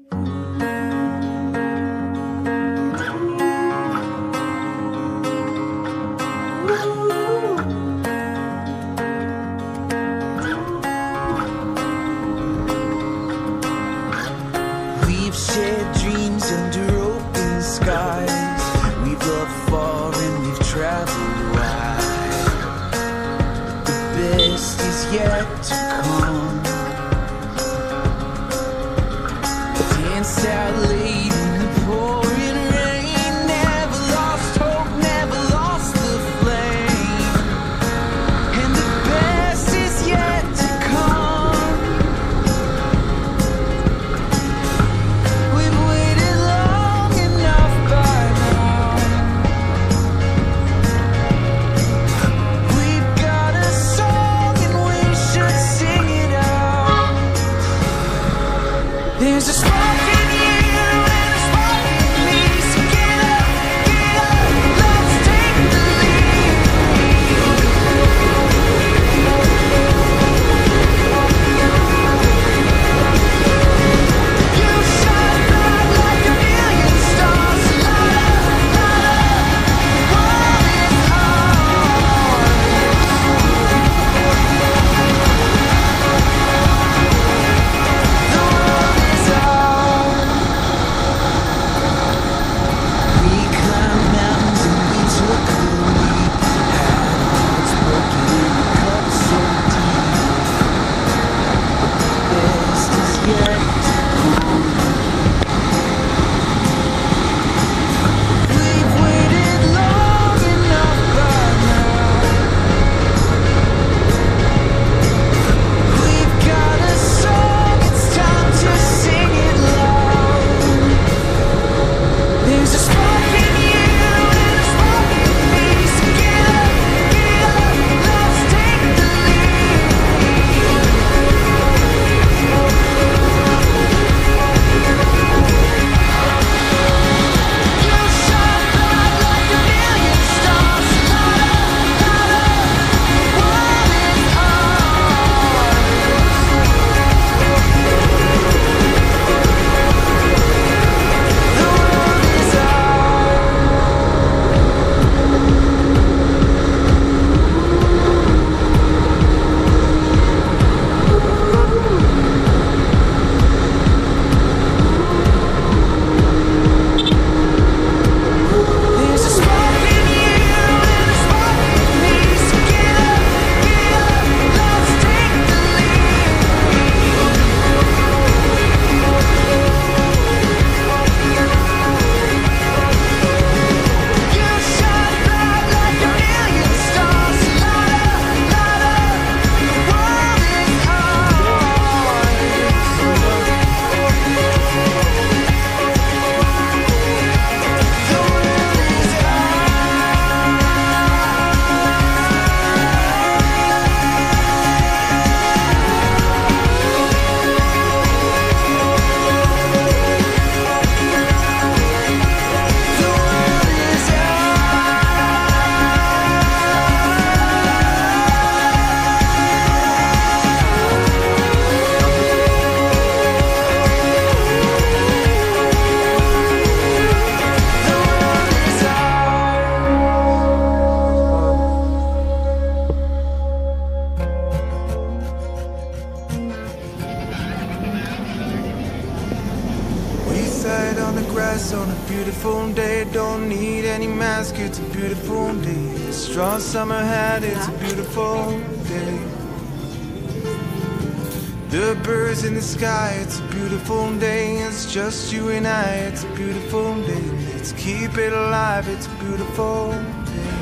We've shared dreams under open skies. We've loved far and we've traveled wide. The best is yet to come. Danced out late in the pouring rain. Never lost hope, never lost the flame. And the best is yet to come. We've waited long enough by now. We've got a song and we should sing it out. There's a spark in you and a spark in me. So get up, let's take the lead. You shine bright like a million stars. Light up, the world is ours. The world is ours. We climbed mountains and we took the lead. Had hearts broken, cut so deep. The best is yet to come. We've waited long enough by now. We've got a song, it's time to sing it loud. There's a spark in you and a spark in me. So get up, let's take the lead. You shine bright like a million stars. Light up, the world is ours. The world is There's a spark in you and a spark in me. So get up, let's take the lead. You shine bright like a million stars. Light up, the world is ours. The world is We sat on the grass on a beautiful day. Don't need any mask, it's a beautiful day. Straw summer hat, it's a beautiful day. The birds in the sky, it's a beautiful day. It's just you and I, it's a beautiful day. Let's keep it alive, it's a beautiful day.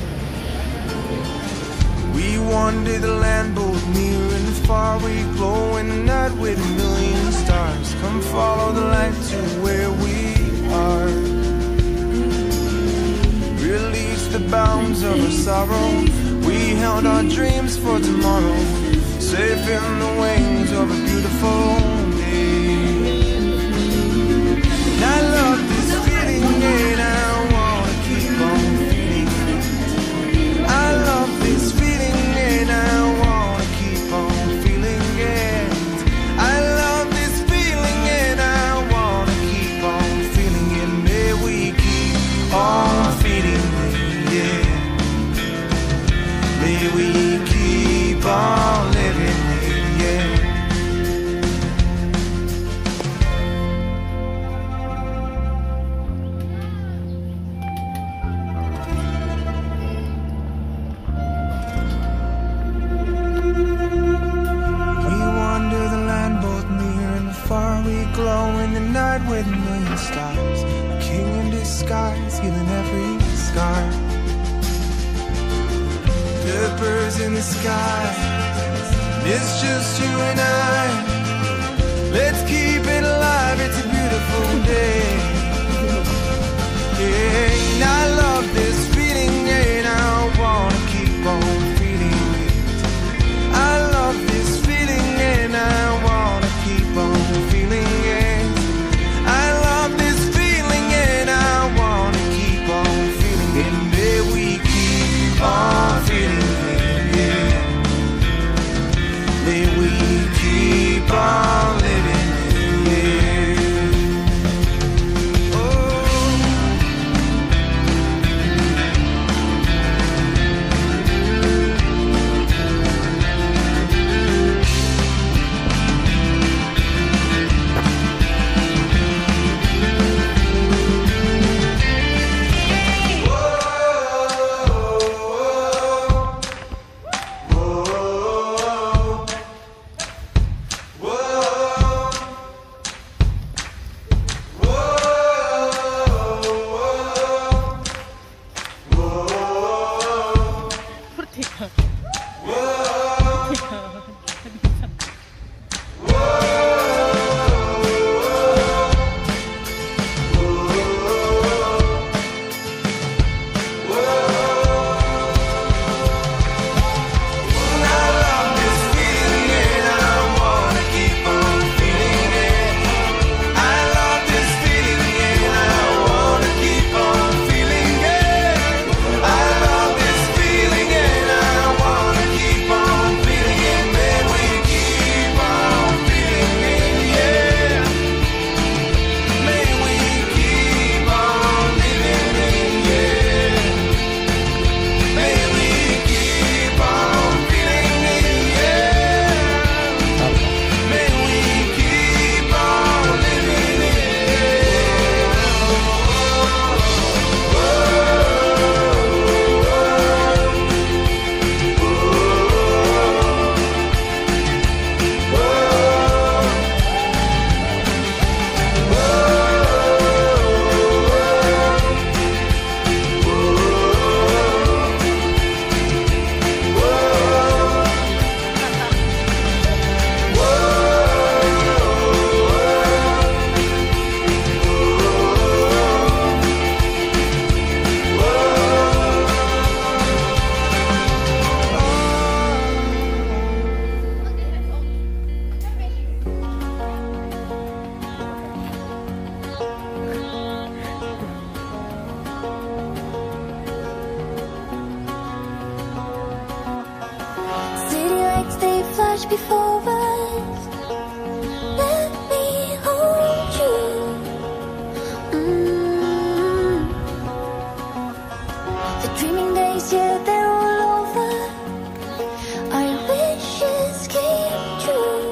We wander the land both near and far. We glow in the night with a million stars. Come follow the light to where we are. Release the bounds of our sorrow. We held our dreams for tomorrow. Safe in the wings of a beautiful day. And I love this feeling and I wanna keep on feeling it. I love this feeling and I wanna keep on feeling it. I love this feeling and I wanna glow in the night with a million stars. A king in disguise, healing every scar. The birds in the sky, it's just you and I. Let's keep it alive, it's a beautiful day. Yeah, and I love this feeling, and I wanna keep on feeling it. I love this feeling, and I wanna keep on feeling it. I love this feeling, and I wanna keep on feeling it. And may we keep on feeling it, yeah. May we keep on living it, yeah. Before us, let me hold you. The dreaming days, yeah, they're all over. Our wishes came true.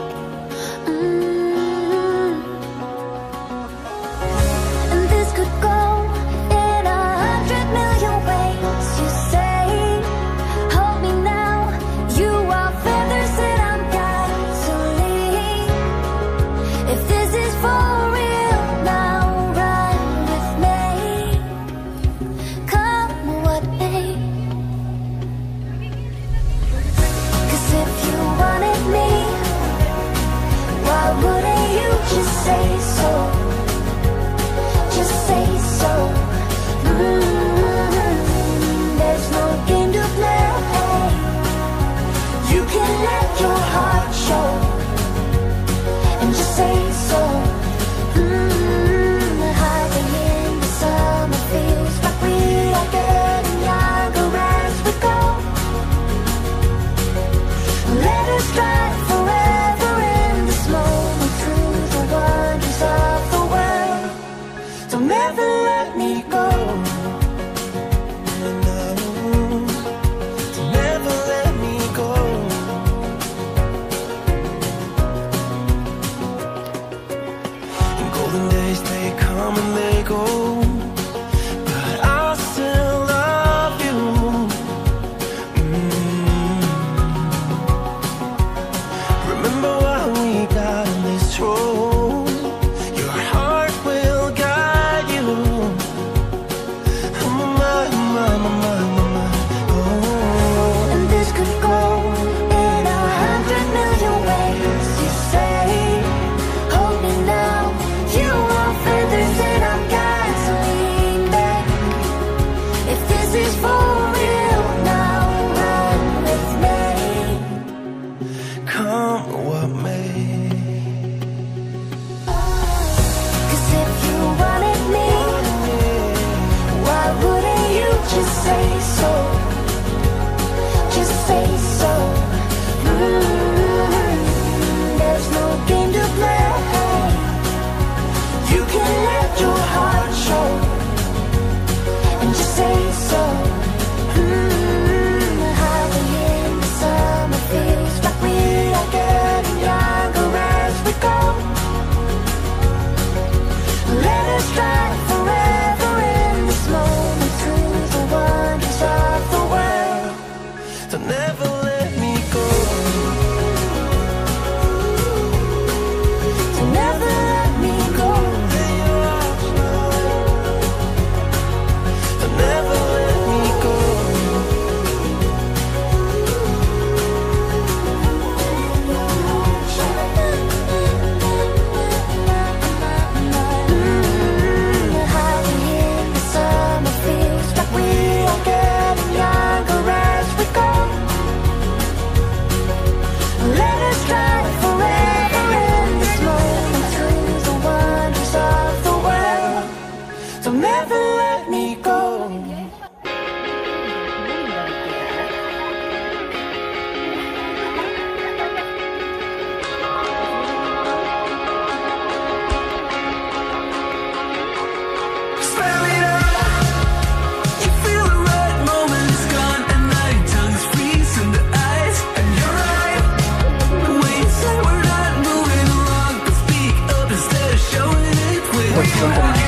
And this could go in 100 million ways. You say, hold me now. You are feathers that I'm gasoline. If this is for real, now run with me. Come what may. 'Cause if you wanted me, why wouldn't you just say so? Just say so. There's no game to play. You can let your heart show and just say so. Hiding in the summer feels like we are getting younger as we go. Let us drive forever in this moment through the wonders of the world. Don't ever let me go. Never let me go. And golden days, they come and they go, but I'll still love you. Remember why we got on this road. Don't